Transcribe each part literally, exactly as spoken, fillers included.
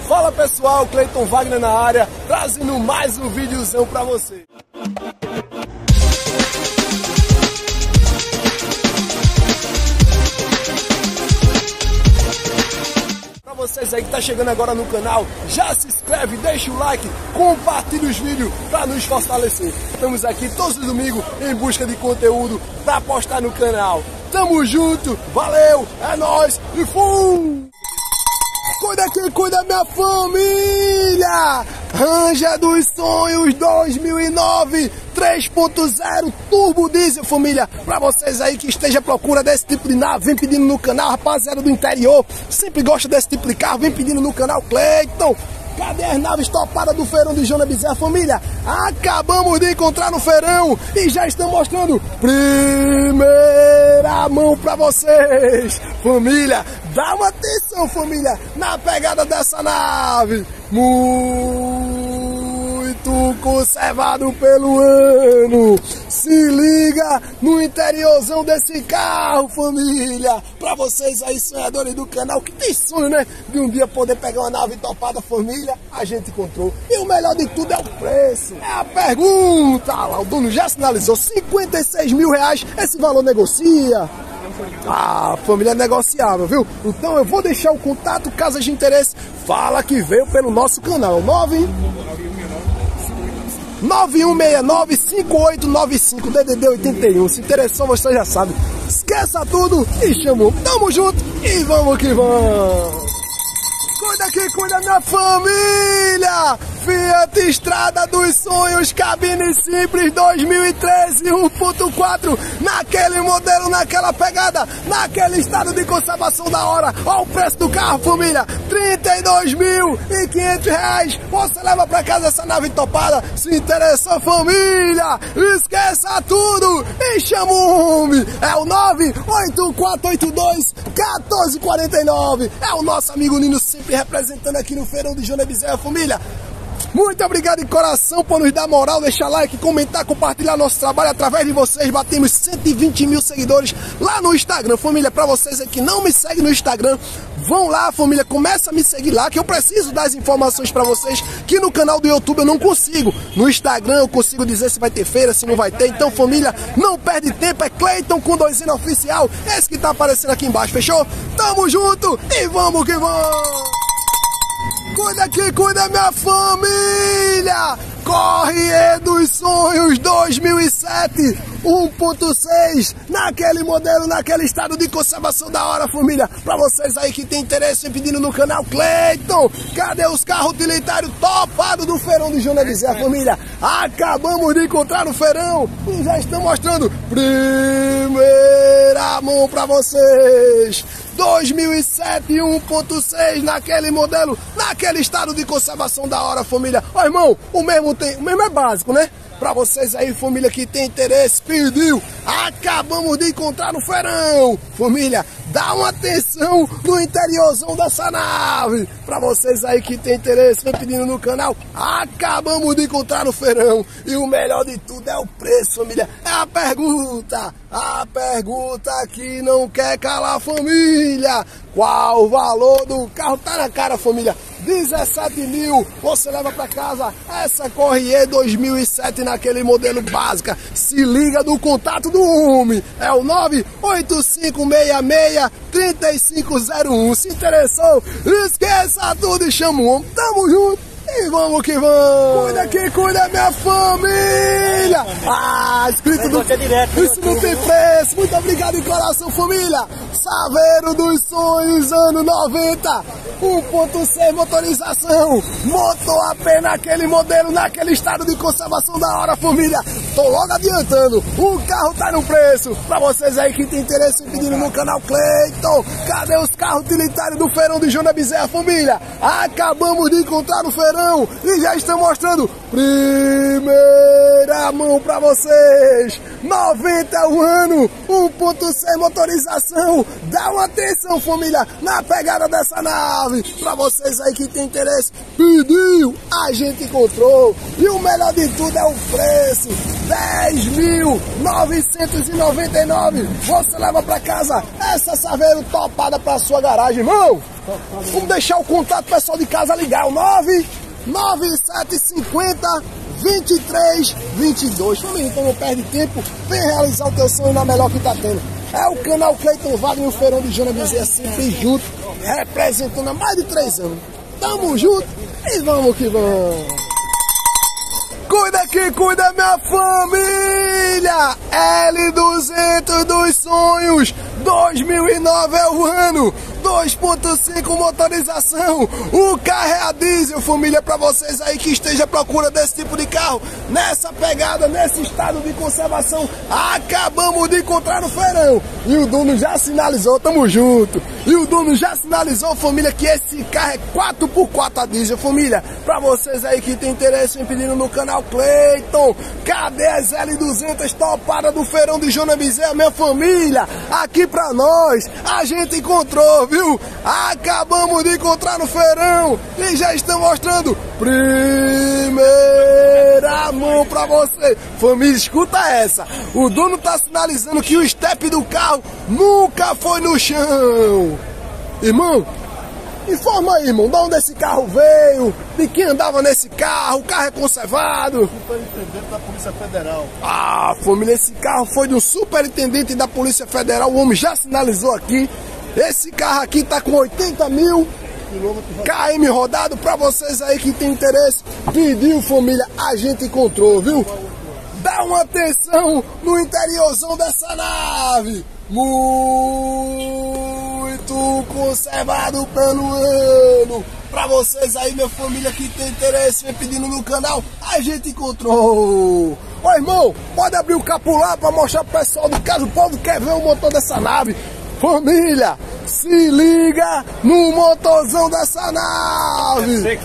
Fala pessoal, Cleiton Wagner na área, trazendo mais um videozão pra você. Pra vocês aí que tá chegando agora no canal, já se inscreve, deixa o like, compartilha os vídeos pra nos fortalecer. Estamos aqui todos os domingos em busca de conteúdo pra postar no canal. Tamo junto, valeu, é nóis e fui! Cuida quem cuida, minha família! Ranger dos Sonhos dois mil e nove três ponto zero Turbo Diesel, família. Pra vocês aí que estejam à procura desse tipo de nave, vem pedindo no canal, rapaziada do interior, sempre gosta desse tipo de carro, vem pedindo no canal Cleiton. Cadê as naves topadas do feirão de Joana Bezerra, família? Acabamos de encontrar no feirão e já estão mostrando primeira mão pra vocês. Família, dá uma atenção, família, na pegada dessa nave. Muito conservado pelo ano. Se liga no interiorzão desse carro, família. Pra vocês aí, sonhadores do canal, que tem sonho, né? De um dia poder pegar uma nave topada, família, a gente encontrou. E o melhor de tudo é o preço. É a pergunta. Lá, o dono já sinalizou, cinquenta e seis mil reais. Esse valor negocia? Ah, família, é negociável, viu? Então eu vou deixar o contato, caso de interesse, fala que veio pelo nosso canal. nove nove um seis nove cinco oito nove cinco D D D oitenta e um. Se interessou, você já sabe. Esqueça tudo e chamou. Tamo junto e vamos que vamos. Cuida que cuida, minha família. Fiat Estrada dos Sonhos, cabine simples dois mil e treze um ponto quatro, naquele modelo, naquela pegada, naquele estado de conservação da hora. Olha o preço do carro, família, trinta e dois mil e quinhentos reais. Você leva pra casa essa nave topada. Se interessou, família, esqueça tudo e chama o homem. É o nove oito quatro oito dois um quatro quatro nove. É o nosso amigo Nino, sempre representando aqui no feirão de Joana Bezerra, família. Muito obrigado de coração por nos dar moral, deixar like, comentar, compartilhar nosso trabalho. Através de vocês batemos cento e vinte mil seguidores lá no Instagram. Família, para vocês que não me seguem no Instagram, vão lá, família, começa a me seguir lá, que eu preciso dar as informações para vocês que no canal do YouTube eu não consigo. No Instagram eu consigo dizer se vai ter feira, se não vai ter. Então, família, não perde tempo, é Cleiton com dois N oficial, esse que tá aparecendo aqui embaixo, fechou? Tamo junto e vamos que vamos! Cuida que cuida, minha família! Corre dos Sonhos dois mil e sete um ponto seis, naquele modelo, naquele estado de conservação da hora, família. Pra vocês aí que tem interesse em pedindo no canal Cleiton, cadê os carros utilitários topados do feirão de Joana Bezerra, família? Acabamos de encontrar no feirão e já estão mostrando primeira mão pra vocês. dois mil e sete um ponto seis, naquele modelo, naquele estado de conservação da hora, família. Ó, irmão, o mesmo tem, o mesmo é básico, né? Pra vocês aí, família, que tem interesse, pediu, acabamos de encontrar no feirão. Família, dá uma atenção no interiorzão dessa nave. Pra vocês aí que tem interesse, vem pedindo no canal, acabamos de encontrar no feirão. E o melhor de tudo é o preço, família. É a pergunta, a pergunta que não quer calar, família. Qual o valor do carro? Tá na cara, família. dezessete mil, você leva pra casa essa Corrier dois mil e sete naquele modelo básica. Se liga do contato do homem, é o nove oito cinco seis seis três cinco zero um. Se interessou, esqueça tudo e chama o homem. Tamo junto e vamos que vamos. Cuida que cuida, minha família. Ah, escrito do... Isso não tem preço. Muito obrigado de coração, família. Saveiro dos Sonhos, ano noventa, um ponto seis motorização, motor a pé naquele modelo, naquele estado de conservação da hora, família. Tô logo adiantando, o carro tá no preço. Pra vocês aí que tem interesse em pedir no canal Cleiton, cadê os carros utilitários do feirão de Joana Bezerra, família? Acabamos de encontrar no feirão e já estão mostrando primeira mão pra vocês. noventa é o ano, um ponto seis motorização. Dá uma atenção, família, na pegada dessa nave. Pra vocês aí que tem interesse, pediu, a gente encontrou. E o melhor de tudo é o preço, dez mil novecentos e noventa e nove. Você leva pra casa essa Saveiro topada pra sua garagem, irmão. Vamos deixar o contato pessoal de casa ligar, o nove nove sete cinco zero, dois três dois dois. Família, então não perde tempo, vem realizar o teu sonho na melhor que tá tendo. É o canal Cleiton Wagner e o Feirão de Joana Bezerra sempre junto, representando há mais de três anos. Tamo junto e vamos que vamos. Cuida que cuida, minha família! L duzentos dos sonhos, dois mil e nove é o ano, dois ponto cinco motorização, o carro é a diesel, família, pra vocês aí que esteja à procura desse tipo de carro, nessa pegada, nesse estado de conservação, acabamos de encontrar no feirão, e o dono já sinalizou, tamo junto, e o dono já sinalizou, família, que esse carro é quatro por quatro a diesel, família, pra vocês aí que tem interesse em pedir no canal Cleiton, cadê as L duzentos topada do feirão de Joana Bezerra, minha família, aqui pra nós, a gente encontrou, viu? Acabamos de encontrar no feirão e já estão mostrando primeira mão pra você. Família, escuta essa, o dono tá sinalizando que o step do carro nunca foi no chão. Irmão, informa aí, irmão, de onde esse carro veio, de quem andava nesse carro, o carro é conservado? Superintendente da Polícia Federal. Ah, família, esse carro foi do superintendente da Polícia Federal, o homem já sinalizou aqui. Esse carro aqui tá com oitenta mil km rodado, pra vocês aí que tem interesse, pediu, família, a gente encontrou, viu? Dá uma atenção no interiorzão dessa nave, muito conservado pelo ano. Pra vocês aí, minha família, que tem interesse, vem pedindo no canal, a gente encontrou. Ô irmão, pode abrir o capô lá pra mostrar pro pessoal do caso, o povo quer ver o motor dessa nave. Família, se liga no motorzão dessa nave,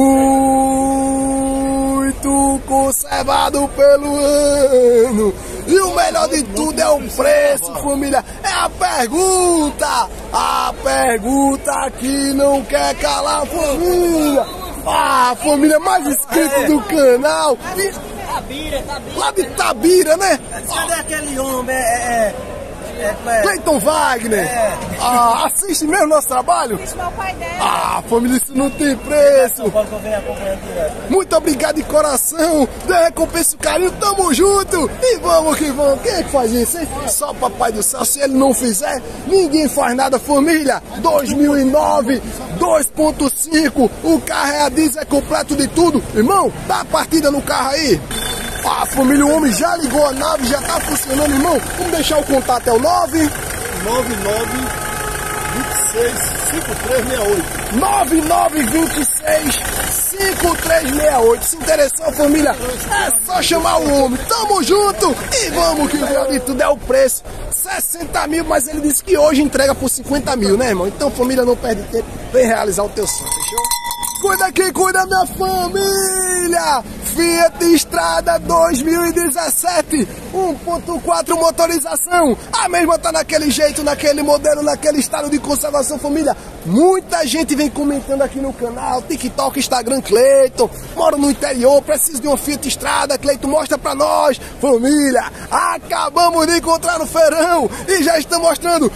muito conservado pelo ano. E o melhor de tudo é o preço, família, é a pergunta, a pergunta que não quer calar, família. Ah, família, mais inscrito do canal, Tabira, Tabira. lá de Tabira, né? Cadê aquele homem? É, é, é, é, Cleiton Wagner, É. ah, assiste mesmo nosso trabalho? Isso é o pai dela. Ah, família, isso não tem preço. Pode que eu venho acompanhando direto. Muito obrigado de coração, dê recompensa o carinho, tamo junto e vamos que vamos. Quem é que faz isso, hein? Só o Papai do Céu, se ele não fizer, ninguém faz nada, família. dois mil e nove, dois ponto cinco, o carro é a diesel, é completo de tudo. Irmão, dá a partida no carro aí. Ah, família, o homem já ligou a nave, já tá funcionando, irmão. Vamos deixar o contato, é o nove nove nove dois seis cinco três seis oito. nove nove dois seis cinco três seis oito. Se interessou, família, é só chamar o homem. Tamo junto e vamos que o de tudo é o preço. sessenta mil, mas ele disse que hoje entrega por cinquenta mil, né, irmão? Então, família, não perde tempo, vem realizar o teu sonho, fechou? Cuida quem cuida, minha família! Fiat Strada dois mil e dezessete, um ponto quatro motorização. A mesma tá naquele jeito, naquele modelo, naquele estado de conservação, família. Muita gente vem comentando aqui no canal, TikTok, Instagram, Cleiton. Moro no interior, preciso de uma Fiat Strada, Cleiton, mostra pra nós. Família, acabamos de encontrar no feirão e já estamos mostrando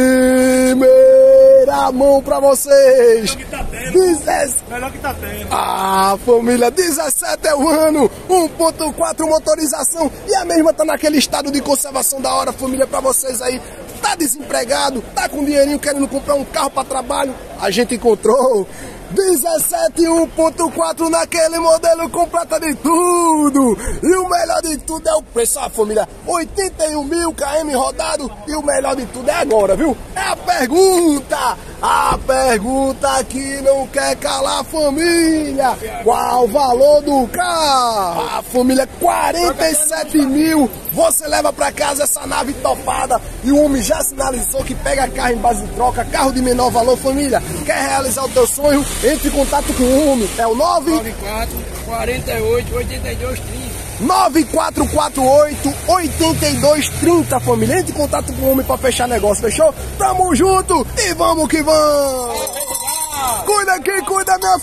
primeira mão pra vocês. Melhor que tá tendo. Ah, família, dezessete é o ano, um ponto quatro motorização e a mesma tá naquele estado de conservação da hora, família, pra vocês aí. Tá desempregado, tá com dinheirinho querendo comprar um carro pra trabalho, a gente encontrou. dezessete um ponto quatro naquele modelo, completa de tudo. E o melhor de tudo é o preço, ah, família, oitenta e um mil km rodado. E o melhor de tudo é agora, viu? É a pergunta, a pergunta que não quer calar, família. Qual o valor do carro? Ah, família, quarenta e sete mil. Você leva pra casa essa nave topada e o homem já sinalizou que pega carro em base de troca, carro de menor valor, família. Quer realizar o teu sonho? Entre em contato com o homem, é o nove nove quatro, quarenta e oito, oitenta e dois, trinta. nove quatro quatro oito, oito dois três zero, família. Entre em contato com o homem pra fechar negócio, fechou? Tamo junto e vamos que vamos! Cuida quem cuida, minha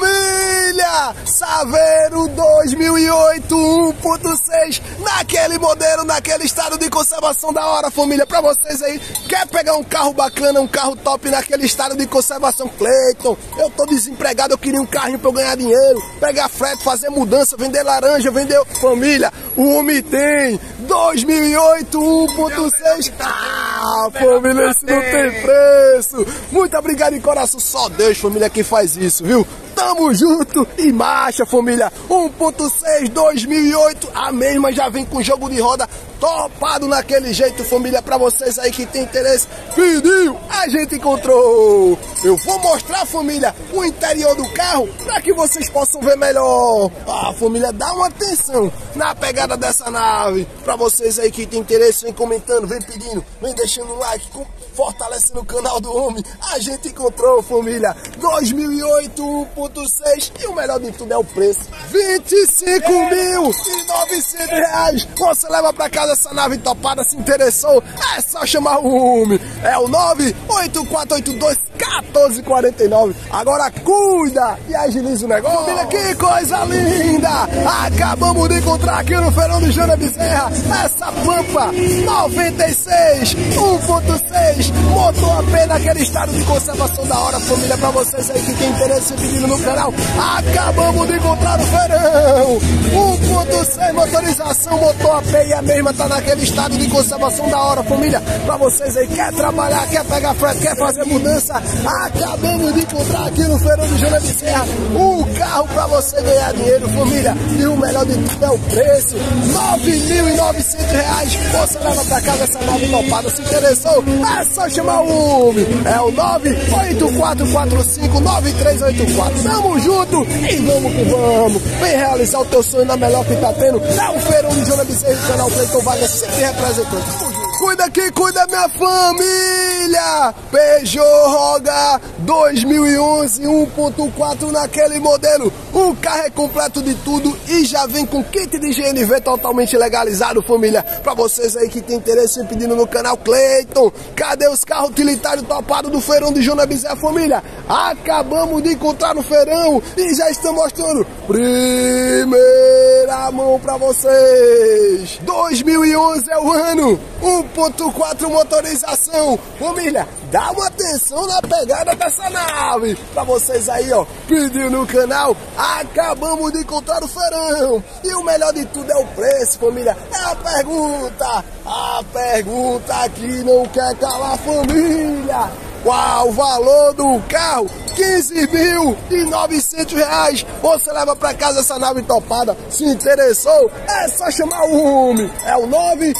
família! Saveiro dois mil e oito um ponto seis, naquele modelo, naquele estado de conservação da hora, família. Pra vocês aí, quer pegar um carro bacana, um carro top naquele estado de conservação? Cleiton, eu tô desempregado, eu queria um carrinho pra eu ganhar dinheiro, pegar frete, fazer mudança, vender laranja, vender... Família, o homem tem dois mil e oito um ponto seis. Ah, família, isso não tem preço. Muito obrigado de coração, só Deus, família, que faz isso, viu? Tamo junto e marcha, família. um ponto seis dois mil e oito, a mesma já vem com jogo de roda topado naquele jeito, família. Pra vocês aí que tem interesse, pediu, a gente encontrou. Eu vou mostrar, família, o interior do carro pra que vocês possam ver melhor. Ah, família, dá uma atenção na pegada dessa nave. Pra vocês aí que tem interesse, vem comentando, vem pedindo, vem deixando um like, fortalecendo o canal do homem. A gente encontrou, família, dois mil e oito um ponto seis, e o melhor de tudo é o preço, vinte e cinco mil e novecentos reais. Você leva pra casa essa nave topada. Se interessou, é só chamar o homem. É o nove oito quatro oito dois, um quatro quatro nove. Agora cuida e agiliza o negócio. Família, que coisa linda! Acabamos de encontrar aqui no Feirão do Jana Bezerra essa Pampa noventa e seis um ponto seis, motor a pé naquele estado de conservação da hora, família. Pra vocês aí que tem interesse em pedindo no canal, acabamos de encontrar no Feirão um ponto seis, motorização, motor a pé, e a mesma tá naquele estado de conservação da hora, família. Pra vocês aí, quer trabalhar, quer pegar frete, quer fazer mudança, acabamos de encontrar aqui no Feirão do Jana Bezerra um carro pra você ganhar dinheiro, família. E o melhor de tudo é o preço, nove mil e novecentos reais. Você leva pra casa essa nave topada. Se interessou, é só chamar o homem. É o nove oito quatro quatro cinco, nove três oito quatro. Tamo junto e vamos que vamos. Vem realizar o teu sonho na melhor que tá tendo. É o Feirão do Jana Bezerra, o canal Cleiton Vargas, sempre representando. Tamo junto. Cuida que cuida, minha família. Peugeot Roga dois mil e onze um ponto quatro naquele modelo. O carro é completo de tudo e já vem com kit de G N V totalmente legalizado, família. Pra vocês aí que tem interesse em pedindo no canal Cleiton, cadê os carros utilitários topados do Feirão de Jana Bezerra, família? Acabamos de encontrar no Feirão e já estamos mostrando primeira mão pra vocês. dois mil e onze é o ano, um ponto quatro motorização. Família, dá uma atenção na pegada dessa nave. Pra vocês aí, ó, pediu no canal, acabamos de encontrar o Feirão. E o melhor de tudo é o preço, família. É a pergunta, a pergunta que não quer calar, família. Qual o valor do carro? quinze mil e novecentos reais. Você leva pra casa essa nave topada. Se interessou, é só chamar o homem. É o nove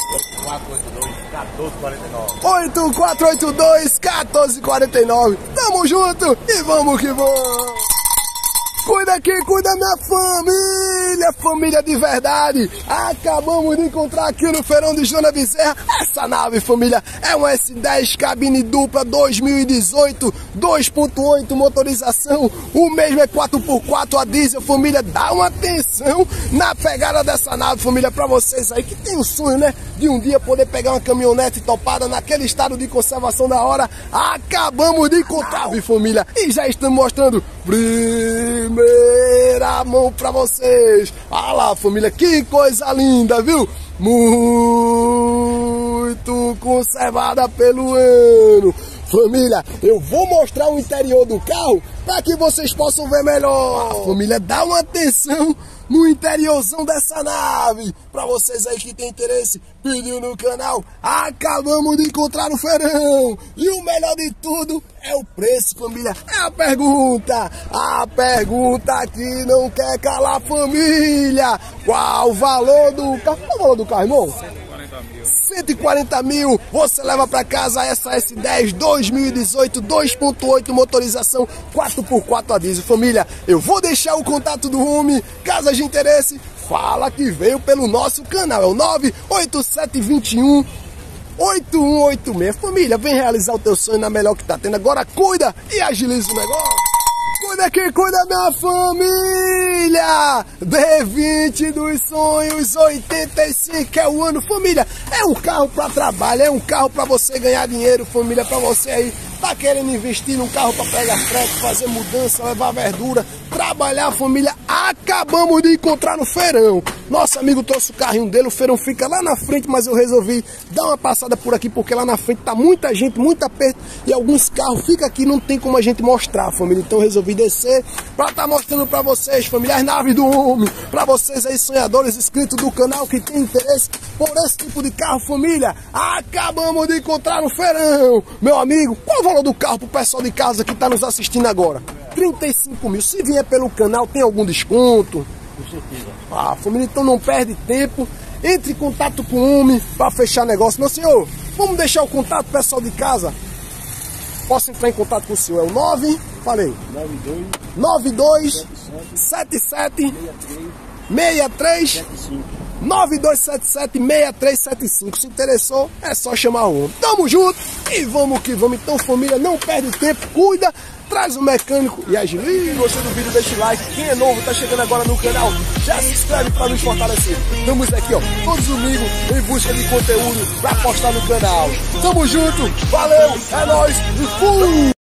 oito quatro oito dois, um quatro quatro nove. Tamo junto e vamos que vamos. Cuida que cuida, minha família, família de verdade. Acabamos de encontrar aqui no Feirão de Jana Bezerra essa nave, família. É um S dez cabine dupla dois mil e dezoito, dois ponto oito motorização. O mesmo é quatro por quatro a diesel, família. Dá uma atenção na pegada dessa nave, família. Pra vocês aí que tem o sonho, né, de um dia poder pegar uma caminhonete topada naquele estado de conservação da hora. Acabamos de encontrar, família, e já estamos mostrando primeira mão pra vocês. Olha lá, família, que coisa linda, viu? Muito conservada pelo ano. Família, eu vou mostrar o interior do carro para que vocês possam ver melhor. Família, dá uma atenção no interiorzão dessa nave. Para vocês aí que tem interesse, pediu no canal, acabamos de encontrar no Feirão. E o melhor de tudo é o preço, família. É a pergunta, a pergunta que não quer calar, família. Qual o valor do carro? Qual o valor do carro, irmão? cento e quarenta mil, você leva para casa essa S dez dois mil e dezoito, dois ponto oito motorização, quatro por quatro a diesel. Família, eu vou deixar o contato do homem, caso de interesse, fala que veio pelo nosso canal, é o nove oito sete dois um, oito um oito seis. Família, vem realizar o teu sonho na melhor que tá tendo. Agora cuida e agiliza o negócio. Cuida que cuida, minha família! D vinte dos sonhos, oitenta e cinco é o ano, família. É um carro para trabalho, é um carro para você ganhar dinheiro, família, para você aí tá querendo investir num carro para pegar frete, fazer mudança, levar verdura, trabalhar, família. Acabamos de encontrar no feirão. Nosso amigo trouxe o carrinho dele, o feirão fica lá na frente, mas eu resolvi dar uma passada por aqui porque lá na frente tá muita gente, muito aperto e alguns carros ficam aqui, não tem como a gente mostrar, família. Então eu resolvi descer para estar tá mostrando para vocês, família, as naves do homem, para vocês aí sonhadores inscritos do canal que tem interesse por esse tipo de carro, família. Acabamos de encontrar no feirão, meu amigo. Qual o valor do carro pro pessoal de casa que tá nos assistindo agora? trinta e cinco mil. Se vier pelo canal, tem algum desconto? Com certeza. Ah, família, então não perde tempo. Entre em contato com o homem para fechar negócio. Meu senhor, vamos deixar o contato pessoal de casa? Posso entrar em contato com o senhor? É o nove, falei. nove dois sete sete seis três nove dois sete sete seis três sete cinco. Se interessou, é só chamar o homem. Tamo junto e vamos que vamos. Então, família, não perde tempo, cuida, traz o mecânico e agiliza. Se gostou do vídeo, deixa o like. Quem é novo, tá chegando agora no canal, já se inscreve para nos fortalecer. Estamos aqui, ó, todos domingos em busca de conteúdo para postar no canal. Tamo junto, valeu, é nóis e fui!